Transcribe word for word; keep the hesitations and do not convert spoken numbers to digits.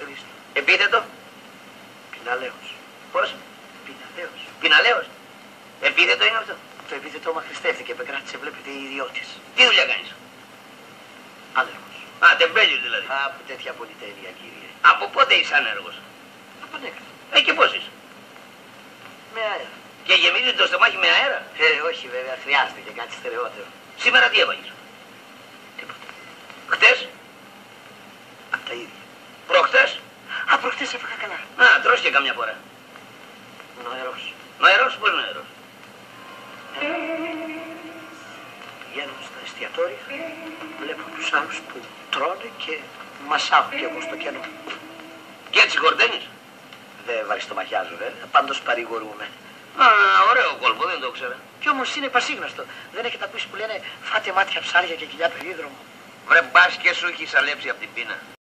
Χρήστο. Επίθετο. Πιναλαίος. Πώς? Πιναλαίος. Πιναλαίος. Επίθετο είναι αυτό. Το επίθετο μα χρηστεύτηκε, επεκράτησε, βλέπετε, η ιδιώτης. Τι δουλειά κάνεις? Άνεργος. Α, τεμπέλιος δηλαδή. Από τέτοια πολυτέλεια, κύριε. Από πότε είσαι άνεργος? Από ανέκαθεν. Ε, και πώς είσαι? Με αέρα. Και γεμίζει το στομάχι με αέρα. Ε, όχι βέβαια, χρειάζεται και κάτι στερεότερο. Σήμερα τι έβαγες? Τίποτα. Χτες? Απ' τα ίδια. Προχτές? Α, προχτές έφαγα καλά. Α, τρως και καμιά φορά. Νοερός. Νοερός, πώς νοερός? Πηγαίνω στα εστιατόρια, βλέπω τους άλλους που τρώνε και μασάω κι εγώ στο κενό. Και έτσι χορταίνεις? Δεν βαριστομαχιάζω βέβαια, πάντως παρηγορούμε. Α, ωραίο κόλπο, δεν το ξέρα. Κι όμως είναι πασίγνωστο. Δεν έχετε ακούσει που λένε φάτε μάτια ψάρια και κοιλιά περίδρομο. Βρε μπας και σου έχει σαλέψει από την πείνα.